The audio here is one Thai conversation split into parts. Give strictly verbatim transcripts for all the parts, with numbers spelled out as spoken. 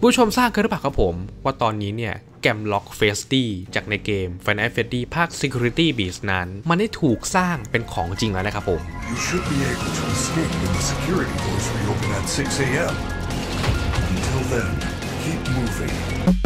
ผู้ชมทราบกันหรือเปล่าครับผมว่าตอนนี้เนี่ยแกมล็อกเฟสตี้จากในเกม Final Fantasy ภาค Security Beast นั้นมันได้ถูกสร้างเป็นของจริงแล้วนะครับผม You should be able to escape when the security doors reopen at six a m Until then, keep moving.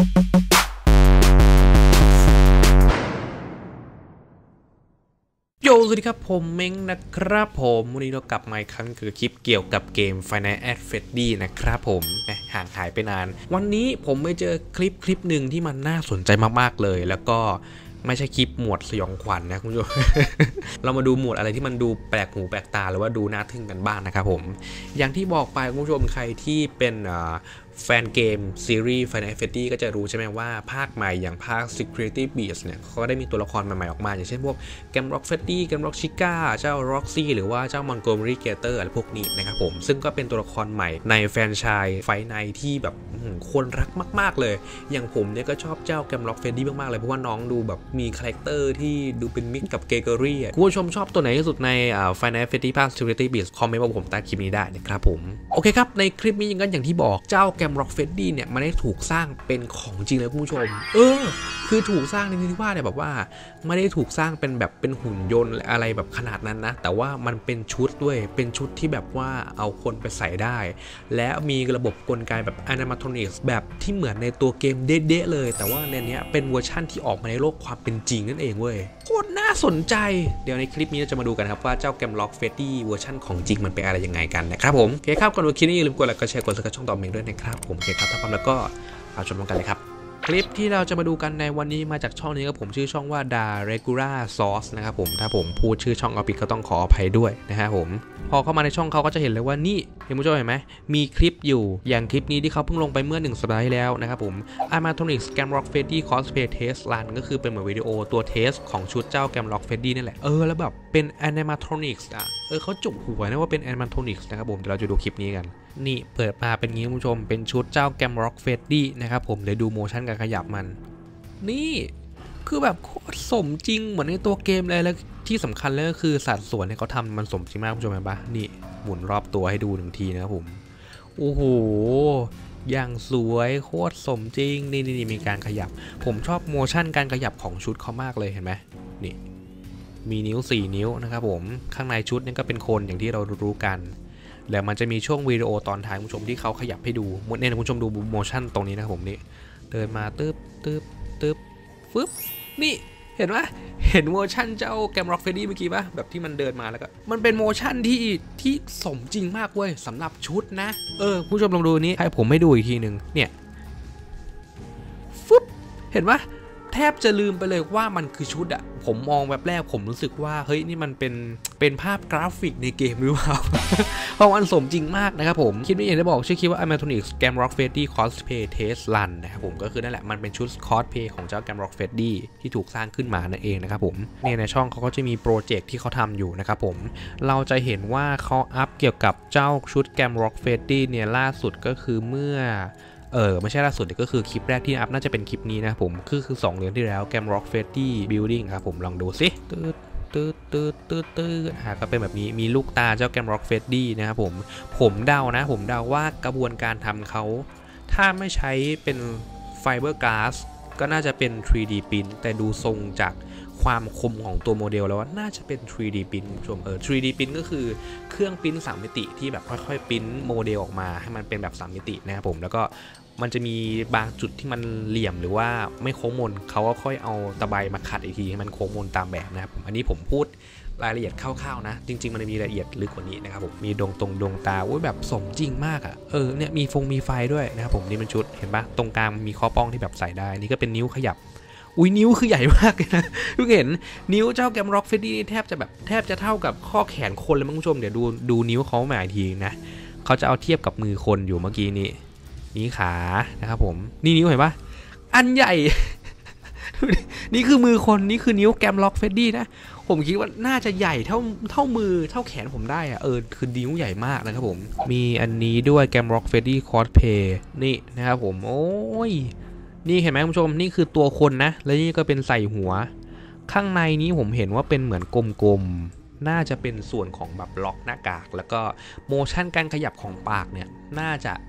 โยสวัสดีครับผมเม้งนะครับผมวันนี้เรากลับมาอีกครั้งคือคลิปเกี่ยวกับเกม Final Fantasy นะครับผมห่างหายไปนานวันนี้ผมไปเจอคลิปคลิปหนึ่งที่มันน่าสนใจมากๆเลยแล้วก็ไม่ใช่คลิปหมวดสยองขวัญ นะคุณผู้ชม เรามาดูหมวดอะไรที่มันดูแปลกหูแปลกตาหรือว่าดูน่าทึ่งกันบ้างนะครับผมอย่างที่บอกไปคุณผู้ชมใครที่เป็นแฟนเกมซีรีส์ Final Fantasy ก็จะรู้ใช่ไหมว่าภาคใหม่อย่างภาค Security Beast เนี่ยเขาก็ได้มีตัวละครใหม่ๆออกมาอย่างเช่นพวกแกมร็อกเฟตตี้แกมร็อกชิก้าเจ้าร็อกซี่หรือว่าเจ้ามอนโกเมอรี่เกเตอร์อะไรพวกนี้นะครับผมซึ่งก็เป็นตัวละครใหม่ในแฟรนไชส์ไฟไนท์ที่แบบคนรักมากๆเลยอย่างผมเนี่ยก็ชอบเจ้าแกมร็อกเฟตตี้มากๆเลยเพราะว่าน้องดูแบบมีคาแรคเตอร์ที่ดูเป็นมิตรกับเกเกอรี่คุณผู้ชมชอบตัวไหนที่สุดใน Final Fantasy ภาค Security Beast คอมเมนต์มาผมใต้คลิปนี้ได้นะครับผมโอเคครับในคลิปนี้อย่างนั้นอย่างที่บอกเจ้าแกมร็อกเฟตตี้เนี่ยมันได้ถูกสร้างเป็นของจริงเลยคุณผู้ชมเออคือถูกสร้างในที่ว่าเนี่ยแบบว่าไม่ได้ถูกสร้างเป็นแบบเป็นหุ่นยนต์อะไรแบบขนาดนั้นนะแต่ว่ามันเป็นชุดด้วยเป็นชุดที่แบบว่าเอาคนไปใส่ได้และมีระบบกลไกแบบ animatronics แบบที่เหมือนในตัวเกมเด๊ะๆเลยแต่ว่าในนี้เป็นเวอร์ชั่นที่ออกมาในโลกความเป็นจริงนั่นเองเว้ยโคตรน่าสนใจเดี๋ยวในคลิปนี้เราจะมาดูกันครับว่าเจ้าแกมล็อกเฟตตี้เวอร์ชันของจริงมันเป็นอะไรยังไงกันนะครับผมโอเคครับก่อนดูคลิปนี้อย่าลืมกดไลค์กดแชร์กดซับสไครบ์ช่องต่อเมงด้วยนะครับผมโอเคครับถ้าพร้อมแล้วก็เอาชมกันเลยครับคลิปที่เราจะมาดูกันในวันนี้มาจากช่องนี้ครับผมชื่อช่องว่า Da Regular Sauce นะครับผมถ้าผมพูดชื่อช่องเอาผิดก็ต้องขออภัยด้วยนะครับผมพอเข้ามาในช่องเขาก็จะเห็นเลยว่านี่เห็นผู้ชมเห็นไหมมีคลิปอยู่อย่างคลิปนี้ที่เขาเพิ่งลงไปเมื่อหนึ่งสัปดาห์ที่แล้วนะครับผม Animatronics Gamrock Freddy Cosplay Test Run ก็คือเป็นเหมือนวิดีโอตัวเทสของชุดเจ้า Gamrock Freddy นี่แหละเออแล้วแบบเป็น Animatronics อ่ะเออเขาจุกหัวนะว่าเป็น Animatronics นะครับผมเดี๋ยวเราจะดูคลิปนี้กันนี่เปิดมาเป็นงี้คุณผู้ชมเป็นชุดเจ้า Gamrock Freddy นะครับผมเดี๋ยวดูโมชั่นการขยับมันนี่คือแบบโคตรสมจริงเหมือนในตัวเกมเลยแล้วที่สำคัญเลยก็คือสัดส่วนที่เขาทำมันสมจริงมากคุณผู้ชมเห็นปะนี่หมุนรอบตัวให้ดูหนึ่งทีนะครับผมโอ้โหอย่างสวยโคตรสมจริงนี่นี่มีการขยับผมชอบโมชั่นการขยับของชุดเขามากเลยเห็นไหมนี่มีนิ้วสี่นิ้วนะครับผมข้างในชุดนี่ก็เป็นคนอย่างที่เรารู้กันแล้วมันจะมีช่วงวิดีโอตอนท้ายคุณผู้ชมที่เขาขยับให้ดูเนี่ยคุณผู้ชมดูโมชั่นตรงนี้นะครับผมนี่เดินมาตึ๊บตึ๊บตึ๊บฟึบนี่เห็นไหมเห็นโมชั่นเจ้าแกมร็อกเฟรดดี้เมื่อกี้ป่ะแบบที่มันเดินมาแล้วก็มันเป็นโมชั่นที่ที่สมจริงมากเว้ยสำหรับชุดนะเออผู้ชมลองดูนี้ให้ผมให้ดูอีกทีหนึ่งเนี่ยฟึบเห็นไหมแทบจะลืมไปเลยว่ามันคือชุดอะผมมองแบบแรกผมรู้สึกว่าเฮ้ยนี่มันเป็นเป็นภาพกราฟิกในเกมหรือเปล่า เพราะมันสมจริงมากนะครับผมคลิปนี้อย่างที่บอกชื่อคลิปว่า Animatronics Gamrock Freddy Cosplay Test Run นะครับผมก็คือนั่นแหละมันเป็นชุดคอสเพย์ของเจ้า Gamrock Freddy ที่ถูกสร้างขึ้นมานั่นเองนะครับผมเนี่ยในช่องเขาก็จะมีโปรเจกต์ที่เขาทำอยู่นะครับผมเราจะเห็นว่าเขาอัพเกี่ยวกับเจ้าชุด Gamrock Freddy เนี่ยล่าสุดก็คือเมื่อเออไม่ใช่ล่าสุดก็คือคลิปแรกที่อัพน่าจะเป็นคลิปนี้นะผมคือคือสองเดือนที่แล้ว Gamrock Freddy Building ครับผมลองดูสิตืดตืดตืดตืดตืดอ่าก็เป็นแบบนี้มีลูกตาเจ้า Gamrock Freddy นะครับผมผมเดานะผมเดาว่ากระบวนการทำเขาถ้าไม่ใช้เป็นไฟเบอร์กลาสก็น่าจะเป็น ทรี ดี print แต่ดูทรงจากความคมของตัวโมเดลแล้วว่าน่าจะเป็น ทรี ดี print คุณผู้ชมเออ ทรี ดี print ก็คือเครื่องพิมพ์สามมิติที่แบบค่อยๆพิมพ์โมเดลออกมาให้มันเป็นแบบสามมิตินะครับผมแล้วก็มันจะมีบางจุดที่มันเหลี่ยมหรือว่าไม่โค้งมนเขาก็ค่อยเอาตะไบมาขัดอีกทีให้มันโค้งมนตามแบบนะครับผมอันนี้ผมพูดรายละเอียดคร่าวๆนะจริงๆมันมีรายละเอียดลึกกว่านี้นะครับผมมีดวงตรงดวงตาโอ้ยแบบสมจริงมากอ่ะเออเนี่ยมีฟงมีไฟด้วยนะครับผมนี่เป็นชุดเห็นปะตรงกลางมีข้อป้องที่แบบใส่ได้นี่ก็เป็นนิ้วขยับอุ้ยนิ้วคือใหญ่มากเลยนะทุกเห็นนิ้วเจ้าแกมร็อกเฟรดดี้แทบจะแบบแทบจะเท่ากับข้อแขนคนเลยมั้งคุณผู้ชมเดี๋ยวดูดูนิ้วเขาใหม่ทีนะเขาจะเอาเทียบกับมือคนอยู่เมื่อกี้นี้นี่ขานะครับผมนี่นิ้วเห็นปะอันใหญ่ นี่คือมือคนนี่คือนิ้วแกมล็อกเฟดดี้นะผมคิดว่าน่าจะใหญ่เท่าเท่ามือเท่าแขนผมได้อะเออคือนิ้วใหญ่มากนะครับผมมีอันนี้ด้วยแกมล็อกเฟดดี้คอสเพย์นี่นะครับผมโอ้ยนี่เห็นไหมคุณผู้ชมนี่คือตัวคนนะแล้วนี่ก็เป็นใส่หัวข้างในนี้ผมเห็นว่าเป็นเหมือนกลมๆน่าจะเป็นส่วนของแบบล็อกหน้ากากแล้วก็โมชั่นการขยับของปากเนี่ยน่าจะ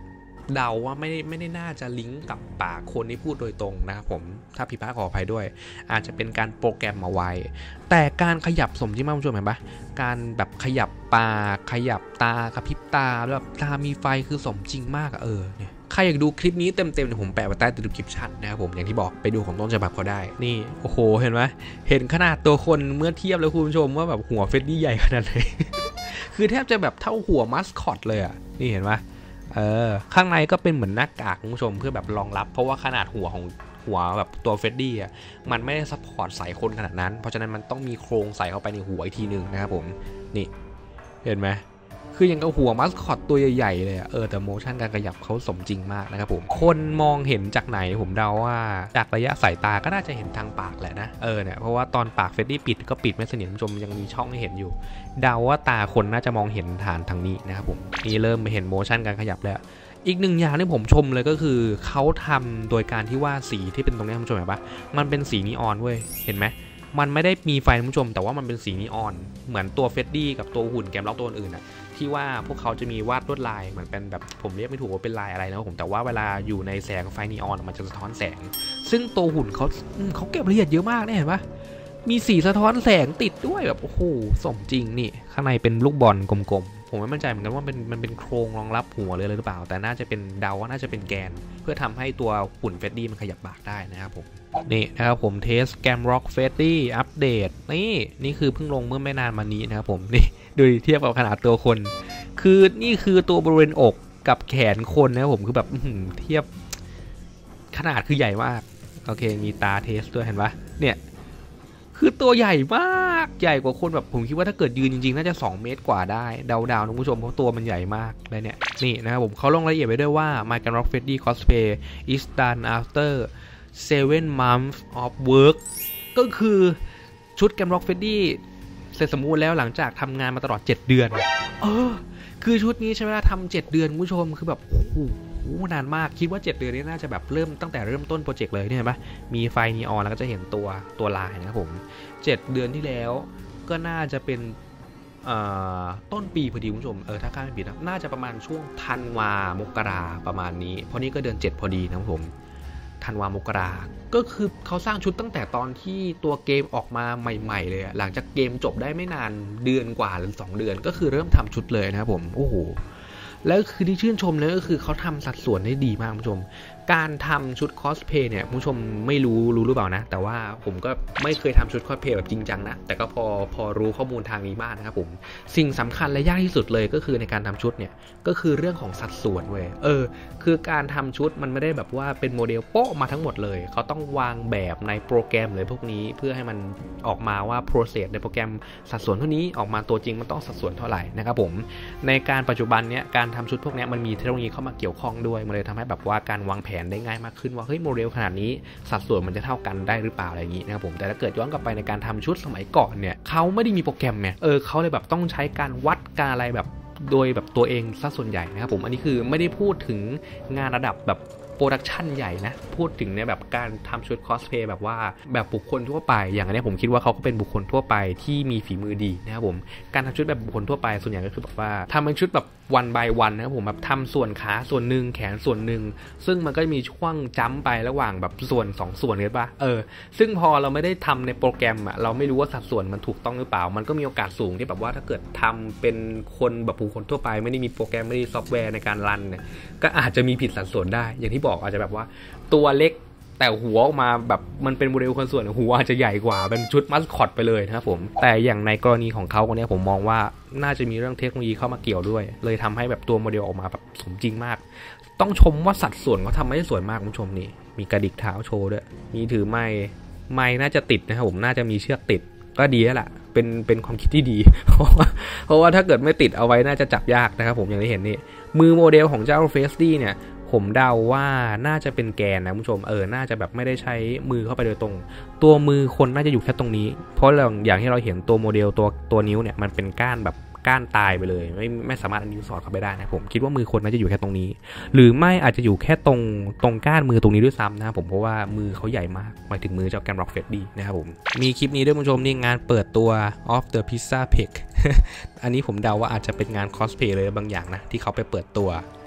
เดาว่าไม่ได้ไม่ได้น่าจะลิงก์กับปากคนที่พูดโดยตรงนะครับผมถ้าผิดพลาดขออภัยด้วยอาจจะเป็นการโปรแกรมมาไว้แต่การขยับสมจริงมากคุณผู้ชมเห็นปะการแบบขยับปากขยับตากระพริบตาแบบตามีไฟคือสมจริงมากเออเนี่ยใครอยากดูคลิปนี้เต็มๆเดี๋ยวผมแปะไว้ใต้ดีสคริปชั่นนะครับผมอย่างที่บอกไปดูของต้นฉบับเขาได้นี่โอ้โหเห็นไหมเห็นขนาดตัวคนเมื่อเทียบแล้วคุณผู้ชมว่าแบบหัวเฟรดดี้ใหญ่ขนาดไหน คือแทบจะแบบเท่าหัวมัสคอตเลยอ่ะนี่เห็นไหมเออข้างในก็เป็นเหมือนหน้ากากคุณผู้ชมเพื่อแบบรองรับเพราะว่าขนาดหัวของหัวแบบตัวเฟรดดี้อ่ะมันไม่ได้ซัพพอร์ตใส่คนขนาดนั้นเพราะฉะนั้นมันต้องมีโครงใส่เข้าไปในหัวอีกทีหนึ่งนะครับผมนี่เห็นไหมคือยังกับหัวมัสคอตตัวใหญ่ๆเลยเออแต่โมชั่นการขยับเขาสมจริงมากนะครับผมคนมองเห็นจากไหนผมเดาว่าจากระยะสายตาก็น่าจะเห็นทางปากแหละนะเออเนี่ยเพราะว่าตอนปากเฟรดดี้ปิดก็ปิดไม่สนิทคุณผู้ชมยังมีช่องให้เห็นอยู่เดาว่าตาคนน่าจะมองเห็นฐานทางนี้นะครับผมนี่เริ่มเห็นโมชั่นการขยับแล้วอีกหนึ่งอย่างที่ผมชมเลยก็คือเขาทำโดยการที่ว่าสีที่เป็นตรงนี้คุณผู้ชมเห็นปะมันเป็นสีนีออนเว้ยเห็นไหมมันไม่ได้มีไฟคุณผู้ชมแต่ว่ามันเป็นสีนีออนเหมือนตัวเฟรดดี้กับตัวหุ่นแกมล็อกตัวอื่นอ่ะที่ว่าพวกเขาจะมีวาดลวดลายเหมือนเป็นแบบผมเรียกไม่ถูกว่าเป็นลายอะไรนะผมแต่ว่าเวลาอยู่ในแสงไฟนีออนมันจะสะท้อนแสงซึ่งตัวหุ่นเขาเขาเก็บละเอียดเยอะมากเนี่ยเห็นปะมีสีสะท้อนแสงติดด้วยแบบโอ้โหสมจริงนี่ข้างในเป็นลูกบอลกลมๆผมไม่มั่นใจเหมือนกันว่าเป็นมันเป็นโครงรองรับหัวเลยหรือเปล่าแต่น่าจะเป็นเดาว่าน่าจะเป็นแกนเพื่อทำให้ตัวหุ่นเฟรดดี้มันขยับปากได้นะครับผมนี่นะครับผมเทสแกมร็อกเฟรดดี้อัปเดตนี่นี่คือเพิ่งลงเมื่อไม่นานมานี้นะครับผมนี่ดูเทียบกับขนาดตัวคนคือนี่คือตัวบริเวณอกกับแขนคนนะครับผมคือแบบเทียบขนาดคือใหญ่มากโอเคมีตาเทสด้วยเห็นปะเนี่ยคือตัวใหญ่มากใหญ่กว่าคนแบบผมคิดว่าถ้าเกิดยืนจริงๆน่าจะสองเมตรกว่าได้เดาๆนะคุณผู้ชมเพราะตัวมันใหญ่มากเลยเนี่ยนี่นะครับผมเขาลงรายละเอียดไว้ด้วยว่า My Gun Rock Freddy Cosplay is done after seven months of work ก็คือชุด Gun Rock Freddy เสร็จสมบูรณ์แล้วหลังจากทำงานมาตลอดเจ็ดเดือนเออคือชุดนี้ใช้เวลาทำเจ็ดเดือนคุณผู้ชมคือแบบโอ้โหนานมากคิดว่าเจ็ดเดือนนี้น่าจะแบบเริ่มตั้งแต่เริ่มต้นโปรเจกต์เลยเนี่ยเห็นปะมีไฟนีออนแล้วก็จะเห็นตัวตัวลายนะครับผมเจ็ดเดือนที่แล้วก็น่าจะเป็นต้นปีพอดีคุณผู้ชมเออถ้าข้าไม่ผิดนะน่าจะประมาณช่วงธันวามกราประมาณนี้เพราะนี่ก็เดือนเจ็ดพอดีนะครับผมธันวามกราก็คือเขาสร้างชุดตั้งแต่ตอนที่ตัวเกมออกมาใหม่ๆเลยหลังจากเกมจบได้ไม่นานเดือนกว่าหรือสองเดือนก็คือเริ่มทำชุดเลยนะครับผมโอ้โหแล้วคือที่ชื่นชมเลยก็คือเขาทำสัดส่วนได้ดีมากคุณผู้ชมการทำชุดคอสเพย์เนี่ยคุณผู้ชมไม่รู้รู้หรือเปล่านะแต่ว่าผมก็ไม่เคยทำชุดคอสเพย์แบบจริงจังนะแต่ก็พอพอรู้ข้อมูลทางนี้บ้าง นะครับผมสิ่งสำคัญและยากที่สุดเลยก็คือในการทำชุดเนี่ยก็คือเรื่องของสัดส่วนเว้ยเออคือการทำชุดมันไม่ได้แบบว่าเป็นโมเดลโป๊ะมาทั้งหมดเลยเขาต้องวางแบบในโปรแกรมเลยพวกนี้เพื่อให้มันออกมาว่า process ในโปรแกรมสัดส่วนเท่านี้ออกมาตัวจริงมันต้องสัดส่วนเท่าไหร่นะครับผมในการปัจจุบันเนี้ยการทำชุดพวกนี้มันมีเทคโนโลยีเข้ามาเกี่ยวข้องด้วยมันเลยทำให้แบบว่าการวางแผนได้ง่ายมากขึ้นว่าเฮ้ยโมเดลขนาดนี้สัดส่วนมันจะเท่ากันได้หรือเปล่าอะไรอย่างนี้นะครับผมแต่ถ้าเกิดย้อนกลับไปในการทำชุดสมัยก่อนเนี่ยเขาไม่ได้มีโปรแกรมเนี่ยเออเขาเลยแบบต้องใช้การวัดการอะไรแบบโดยแบบตัวเองซะส่วนใหญ่นะครับผมอันนี้คือไม่ได้พูดถึงงานระดับแบบโปรดักชันใหญ่นะพูดถึงในแบบการทำชุดคอสเพย์แบบว่าแบบบุคคลทั่วไปอย่างอันนี้ผมคิดว่าเขาก็เป็นบุคคลทั่วไปที่มีฝีมือดีนะครับผมการทำชุดแบบบุคคลทั่วไปส่วนใหญ่ก็คือแบบว่าทำเป็นชุดแบบวัน by วันนะครับผมแบบทำส่วนขาส่วนหนึ่งแขนส่วนหนึ่งซึ่งมันก็มีช่วงจัมป์ไประหว่างแบบส่วนสองส่วนเลยป่ะเออซึ่งพอเราไม่ได้ทำในโปรแกรมอ่ะเราไม่รู้ว่าสัดส่วนมันถูกต้องหรือเปล่ามันก็มีโอกาสสูงที่แบบว่าถ้าเกิดทำเป็นคนแบบบุคคลทั่วไปไม่ได้มีโปรแกรมไม่ได้ซอฟต์แวร์ในการรันเนี่ยก็อาจจะมีผิดสัดส่วนได้อย่างที่บอกอาจจะแบบว่าตัวเล็กแต่หัวออกมาแบบมันเป็นโมเดลคนส่วนหัวอาจจะใหญ่กว่าเป็นชุดมัสคอตไปเลยนะครับผมแต่อย่างในกรณีของเขาคนนี้ผมมองว่าน่าจะมีเรื่องเทคโนโลยีเข้ามาเกี่ยวด้วยเลยทำให้แบบตัวโมเดลออกมาแบบสมจริงมากต้องชมว่าสัดส่วนเขาทำได้สวยมากคุณผู้ชมนี่มีกระดิกเท้าโชว์ด้วยมีถือไม้ไม้น่าจะติดนะครับผมน่าจะมีเชือกติดก็ดีแล้วล่ะเป็นเป็นความคิดที่ดีเพราะว่าเพราะว่าถ้าเกิดไม่ติดเอาไว้น่าจะจับยากนะครับผมอย่างที่เห็นนี่มือโมเดลของเจ้าเฟสตี้เนี่ยผมเดาว่าน่าจะเป็นแกนนะคุณผู้ชมเออน่าจะแบบไม่ได้ใช้มือเข้าไปโดยตรงตัวมือคนน่าจะอยู่แค่ตรงนี้เพราะอย่างที่เราเห็นตัวโมเดลตัวตัวนิ้วเนี่ยมันเป็นก้านแบบก้านตายไปเลยไม่ไม่สามารถเอานิ้วสอดเข้าไปได้นะผมคิดว่ามือคนน่าจะอยู่แค่ตรงนี้หรือไม่อาจจะอยู่แค่ตรงตรงก้านมือตรงนี้ด้วยซ้ำนะครับผมเพราะว่ามือเขาใหญ่มากหมายถึงมือเจ้าแกมร็อกเฟรดดี้นะครับผมมีคลิปนี้ด้วยคุณผู้ชมนี่งานเปิดตัว of the pizza pig อันนี้ผมเดาว่าอาจจะเป็นงานคอสเพลย์เลยบางอย่างนะที่เขาไปเปิดตัว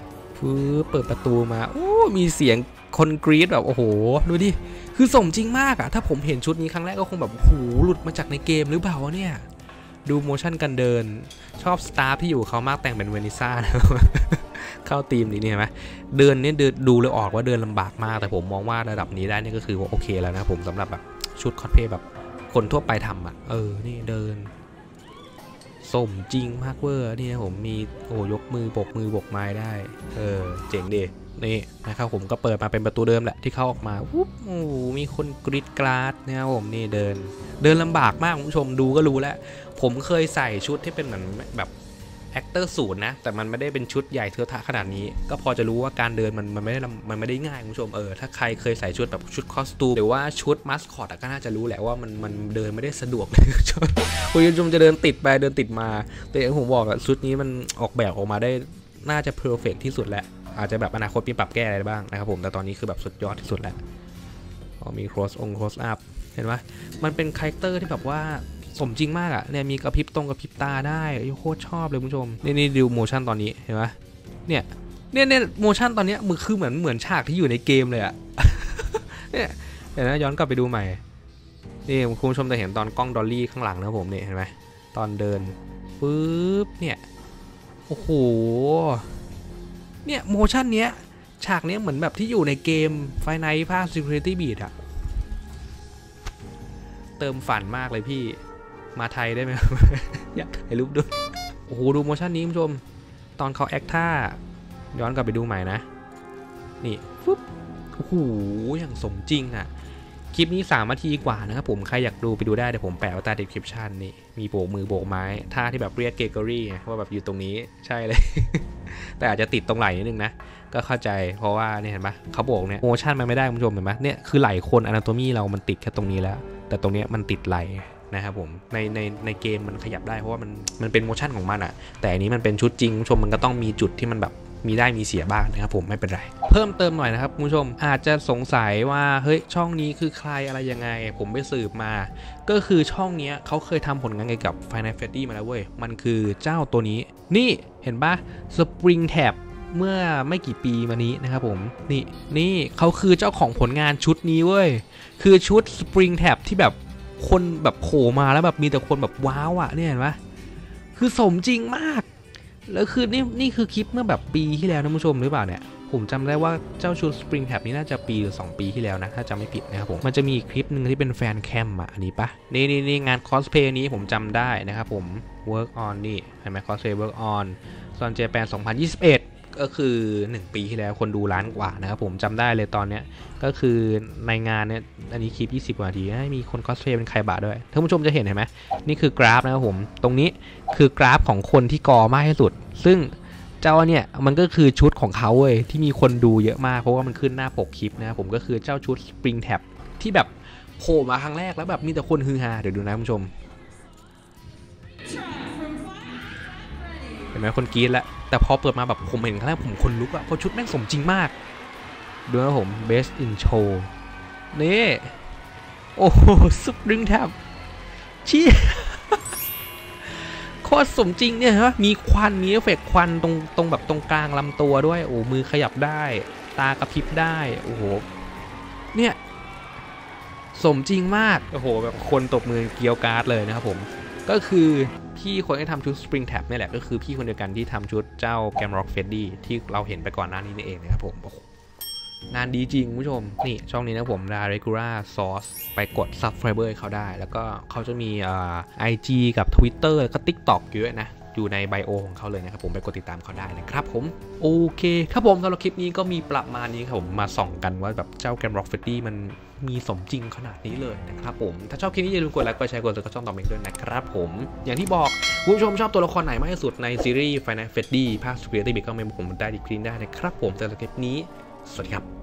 ฟื้นเปิดประตูมาโอ้มีเสียงคนกรี๊ดแบบโอ้โหดูดิคือสมจริงมากอะถ้าผมเห็นชุดนี้ครั้งแรกก็คงแบบโอ้โหหลุดมาจากในเกมหรือเปล่าวะเนี่ยดูโมชั่นการเดินชอบสตาฟที่อยู่เขามากแต่งเป็นเวนิซ่าเข้าทีมนี้นี่เห็นไหมเดินเนี่ยดูเลยออกว่าเดินลำบากมากแต่ผมมองว่าระดับนี้ได้นี่ก็คือว่าโอเคแล้วนะผมสำหรับแบบชุดคอสเพลย์แบบคนทั่วไปทำอะเออนี่เดินสมจริงมากเวอร์นี่นะผมมีโอ้ยกมือโบกมือโบกไม้ได้เออเจ๋งดีนี่นะครับผมก็เปิดมาเป็นประตูเดิมแหละที่เข้าออกมาวุ๊บโอ้มีคนกรีดกราดนะครับผมนี่เดินเดินลำบากมากคุณผู้ชมดูก็รู้แล้วผมเคยใส่ชุดที่เป็นเหมือนแบบแอคเตอร์ศูนย์นะแต่มันไม่ได้เป็นชุดใหญ่เทอะทะขนาดนี้ก็พอจะรู้ว่าการเดินมันมันไม่ได้มันไม่ได้ง่ายคุณผู้ชมเออถ้าใครเคยใส่ชุดแบบชุดคอสตูมหรือว่าชุดมัสคอตก็น่าจะรู้แหละว่ามันมันเดินไม่ได้สะดวกเลยคุณผู้ชมจะเดินติดไปเดินติดมาแต่อย่างผมบอกอะชุดนี้มันออกแบบออกมาได้น่าจะเพอร์เฟกที่สุดแหละอาจจะแบบอนาคตมีปรับแก้อะไรบ้างนะครับผมแต่ตอนนี้คือแบบสุดยอดที่สุดแล้วมี cross on cross up เห็นไหมมันเป็นคาแรคเตอร์ที่แบบว่าสมจริงมากอะเนี่ยมีกระพริบตรงกระพริบตาได้โคตรชอบเลยคุณผู้ชมนี่นี่ดูโมชั่นตอนนี้เห็นไหมเนี่ยเนี่ยเนี่ยโมชั่นตอนนี้มือคือเหมือนเหมือนฉากที่อยู่ในเกมเลยอะเนี่ยเดี๋ยวนะย้อนกลับไปดูใหม่นี่คุณผู้ชมจะเห็นตอนกล้องดอลลี่ข้างหลังนะผมเนี่ยเห็นไหมตอนเดินปึ๊บเนี่ยโอ้โหเนี่ยโมชั่นเนี้ยฉากเนี้ยเหมือนแบบที่อยู่ในเกมไฟไนท์ภาค Security Beat อะเติมฝันมากเลยพี่มาไทยได้ไหม อยากถ่ายรูปด้วยโอ้โหดูโมชั่นนี้คุณผู้ชมตอนเขาแอคท่าย้อนกลับไปดูใหม่นะนี่ฟึ๊บโอ้โหอย่างสมจริงอะคลิปนี้สามนาทีกว่านะครับผมใครอยากดูไปดูได้เดี๋ยวผมแปะไว้ใต้ description นี่มีโบกมือโบกไม้ท่าที่แบบเรียกเกเกอรี่ว่าแบบอยู่ตรงนี้ใช่เลย แต่อาจจะติดตรงไหล่นิดนึงนะก็เข้าใจเพราะว่าเนี่ยเห็นไหมเขาโบกเนี่ยโมชั่นมันไม่ได้คุณผู้ชมเห็นไหมเนี่ยคือไหล่คนอนาโตมีเรามันติดแค่ตรงนี้แล้วแต่ตรงนี้มันติดไหล่นะครับผมในในในเกมมันขยับได้เพราะว่ามันมันเป็นโมชั่นของมันอะแต่อันนี้มันเป็นชุดจริงคุณผู้ชมมันก็ต้องมีจุดที่มันแบบมีได้มีเสียบ้างนะครับผมไม่เป็นไรเพิ่มเติมหน่อยนะครับคุณผู้ชมอาจจะสงสัยว่าเฮ้ยช่องนี้คือใครอะไรยังไงผมไปสืบมาก็คือช่องนี้เขาเคยทำผลงานเกี่ยวกับ Final Fantasy มาแล้วเว้ยมันคือเจ้าตัวนี้นี่เห็นปะ Spring Tab เมื่อไม่กี่ปีมานี้นะครับผมนี่นี่เขาคือเจ้าของผลงานชุดนี้เว้ยคือชุด Spring Tab ที่แบบคนแบบโผล่มาแล้วแบบมีแต่คนแบบว้าวอ่ะเนี่ยเห็นปะคือสมจริงมากแล้วคือนี่นี่คือคลิปเมื่อแบบปีที่แล้วนะผู้ชมหรือเปล่าเนี่ยผมจำได้ว่าเจ้าชุด Spring Tab นี้น่าจะปีหรือสองปีที่แล้วนะถ้าจำไม่ผิดนะครับผมมันจะมีคลิปหนึ่งที่เป็นแฟนแคมอ่ะอันนี้ปะนี่นี่นี่งานคอสเพย์นี้ผมจำได้นะครับผม Work on นี่เห็นไหม Cosplay Work on ซอนเจแปนสองพันยี่สิบเอ็ดก็คือหนึ่งปีที่แล้วคนดูล้านกว่านะครับผมจำได้เลยตอนเนี้ยก็คือในงานเนี้ยอันนี้คลิปยี่สิบกว่านาทีให้มีคนคอสเพลย์เป็นใครบะด้วยท่านผู้ชมจะเห็นเห็นไหมนี่คือกราฟนะครับผมตรงนี้คือกราฟของคนที่กอมากที่สุดซึ่งเจ้าเนี่ยมันก็คือชุดของเขาเว้ยที่มีคนดูเยอะมากเพราะว่ามันขึ้นหน้าปกคลิปนะครับผมก็คือเจ้าชุด Spring Tab ที่แบบโผล่มาครั้งแรกแล้วแบบมีแต่คนฮือฮาเดี๋ยวดูนะท่านผู้ชมเห็นไหมคนกรี๊ดแล้วแต่พอเปิดมาแบบผมเห็นครั้งแรกผมคนลุกอะเพราะชุดแม่งสมจริงมากดูนะผม Best in Show นี่โอ้โห Spring Tab ชี้โคตรสมจริงเนี่ยฮะมีควันมีเอฟเฟกต์ควันตรงตรงแบบตรงกลางลำตัวด้วยโอ้มือขยับได้ตากระพริบได้โอ้โหเนี่ยสมจริงมากโอ้โหแบบคนตบมือเกียวการ์ดเลยนะครับผมก็คือพี่คนที่ทำชุด Spring Tab นี่แหละก็คือพี่คนเดียวกันที่ทำชุดเจ้า Gamrock Freddy ที่เราเห็นไปก่อนหน้านี้นี่เองนะครับผมงานดีจริงผู้ชมนี่ช่องนี้นะผม Regular Source ไปกด Subscriber เขาได้แล้วก็เขาจะมีอ่า ไอ จี กับ Twitter แล้วก็ TikTok เยอะนะอยู่ในไบโอของเขาเลยนะครับผมไปกดติดตามเขาได้นะครับผมโอเคครับผมสำหรับคลิปนี้ก็มีประมาณนี้ครับผมมาส่องกันว่าแบบเจ้า Gamrock Freddy มันมีสมจริงขนาดนี้เลยนะครับผมถ้าชอบคลิปนี้อย่าลืมกดไลค์กดแชร์กดติดตามช่องต่อไปด้วยนะครับผมอย่างที่บอกคุณผู้ชมชอบตัวละครไหนมากที่สุดในซีรีส์ Final Fantasy ภาค Security Beat ก็เมนผมได้ดีคลิปได้นะครับผมสำหรับคลิปนี้สวัสดีครับ